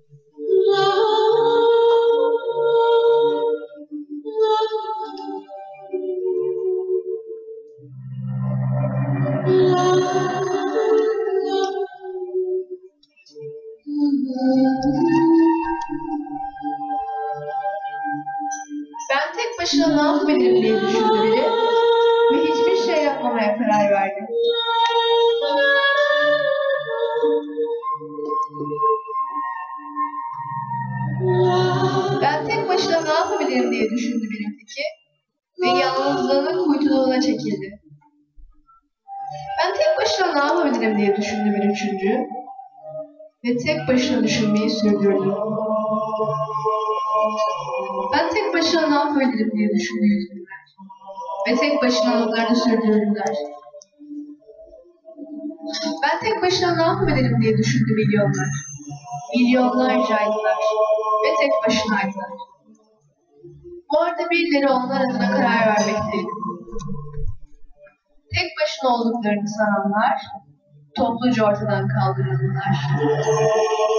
Ben tek başına ne yapabilirim diye düşündü biri ve hiçbir şey yapmamaya karar verdi. Ben tek başına ne yapabilirim diye düşündü birincisi ve yalnızlığının kuytuduğuna çekildi. Ben tek başına ne yapabilirim diye düşündü bir üçüncü ve tek başına düşünmeyi sürdürdü. Ben tek başına ne yapabilirim diye düşündü yüzünden ve tek başına notlarını sürdürdüler. Ben tek başına ne yapabilirim diye düşündü milyonlar. Milyonlarcaydılar ve tek başınaydılar. Bu arada birileri onlar adına karar vermekteydi. Tek başına olduklarını sananlar, topluca ortadan kaldırıldılar.